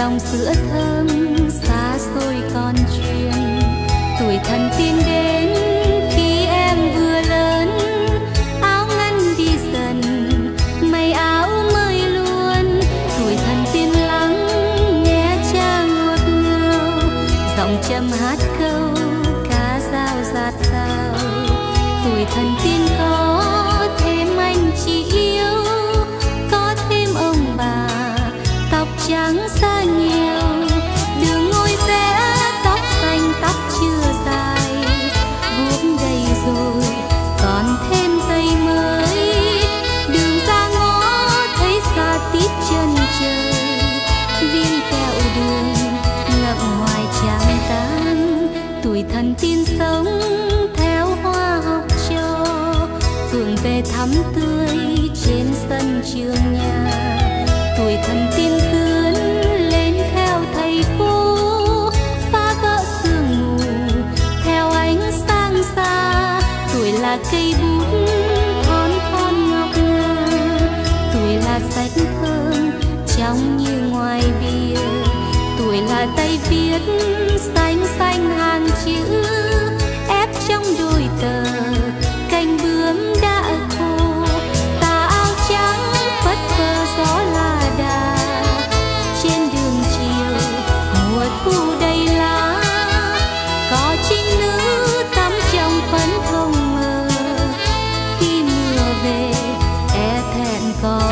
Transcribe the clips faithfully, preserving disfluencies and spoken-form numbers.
dòng sữa thơm xa xôi còn truyền. Tuổi thần tiên đến khi em vừa lớn, áo ngăn đi dần mây áo mới luôn. Tuổi thần tiên lắng nghe cha ngọt ngào, giọng trầm hát câu cá dao dạt dào. Tuổi thần tiên có thêm anh chị yêu, có thêm ông bà tóc trắng xa nghèo. Đường ngôi rẽ tóc xanh tóc chưa dài, vuốt đầy rồi còn thêm dây mới. Đường ra ngõ thấy xa tít chân trời, viên kẹo đường ngậm ngoài tràng tan. Tuổi thần tiên sống theo hoa học trò, phượng về thắm tươi trên sân trường nhà. Tuổi thần tiên vươn lên theo thầy cô, phá vỡ sương mù theo ánh sáng xa. Tuổi là cây bút thon thon ngọc ngà, tuổi là sách thơm trong như ngoài bìa. Tuổi là tay viết xanh xanh hàng chữ, ép trong đôi tờ cành bướm đã khô. Tà áo trắng phất phơ gió là đà, trên đường chiều mùa thu đầy lá. Có trinh nữ tắm trong phấn không mờ, khi mưa về e thẹn có.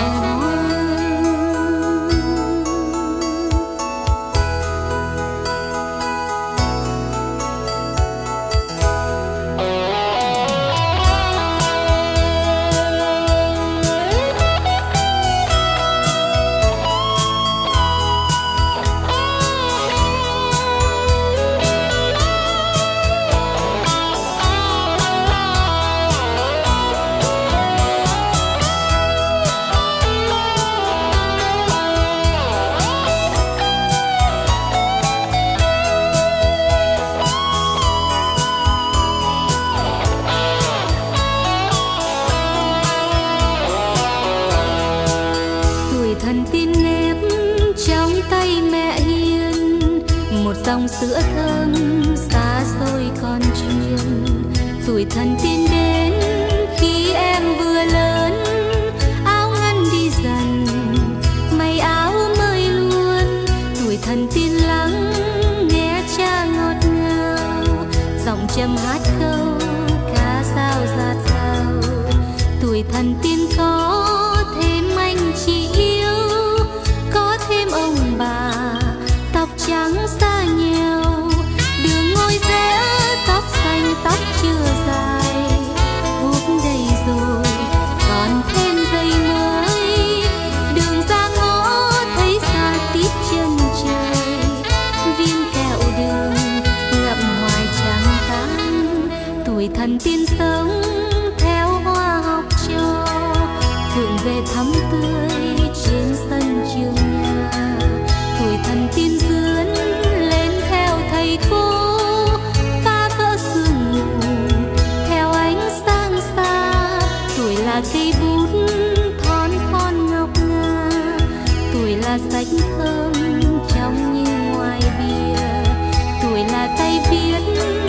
Thần tiên nếp trong tay mẹ hiền, một dòng sữa thơm xa xôi còn truyền. Tuổi thần tiên đến khi em vừa lớn, áo ngăn đi dần mây áo mới luôn. Tuổi thần tiên lắng nghe cha ngọt ngào, giọng trầm hát câu cá dao dạt dào. Tuổi thần tiên có thêm anh chị yêu, có thêm ông bà tóc trắng xa nghèo. Đường ngôi rẽ tóc xanh tóc chưa dài, vuốt đầy rồi còn thêm dây mới. Đường ra ngõ thấy xa tít chân trời, viên kẹo đường ngậm hoài chẳng tan. Tuổi thần tiên sống theo hoa học trò, phượng về thắm tươi trên sân trường nhà. Tuổi thần tiên vươn lên theo thầy cô, phá vỡ sương mù theo ánh sáng xa. Tuổi là cây bút thon thon ngọc ngà, tuổi là sách thơm trong như ngoài bìa. Tuổi là tay viết